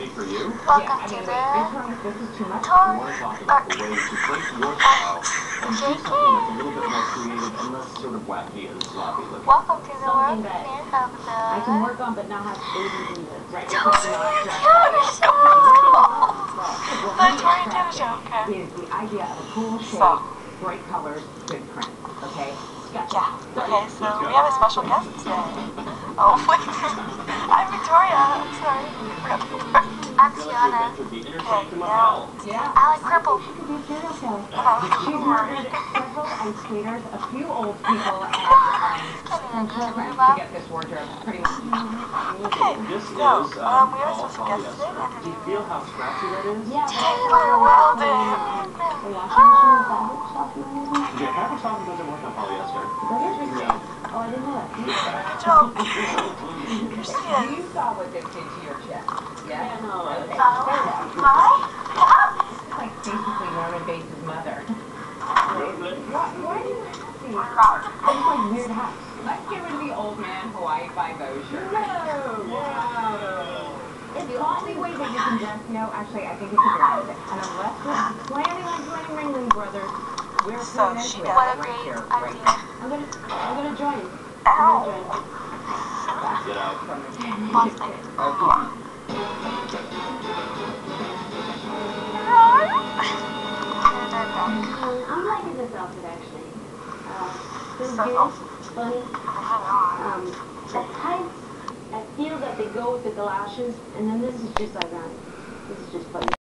for you. Welcome to the This is too much. tour. I want to talk about the way to break your style and do something that's a little bit more creative and less sort of wacky and sloppy looking. Welcome to the world that premiere of the I can work on, but not have babies in this. Right? Victoria Show. Victoria Show. Okay. Is the idea of a cool shape, So. bright colors, good print. Okay? Yeah. Okay. So we have a special guest today. Oh wait. I'm Victoria. I'm sorry. I'm Tiana. Okay. Now. Yeah. Alec Cripple. She could be a serial killer. She's She's murdered several ice skaters, a few old people, and children to get this wardrobe pretty much. Okay. This So is we have a all special guest polyester. today. Do you feel how scratchy that is? Yeah. Taylor Weldon. Yeah, fabric softener doesn't work on polyester. No. Oh, I didn't know that. Good job. Here she is. You saw what this did to your chest. Yeah? Okay. Hi. It's like basically Norman Bates' mother. Why do you have these? It's like weird hats. Let's get rid of the old man Hawaii Five-O shirt. No! It's the only way that you can dress. No, actually, I think it's a dress. And unless we're planning on joining Ringling Brothers, we're So planning she to does. What a right great here, idea. right. I'm gonna join. Ow. Get out. Boston. I'm liking this outfit actually. Feels So good, awesome. funny. The tights, I feel that they go with the galoshes, and then this is just ironic. This is just funny.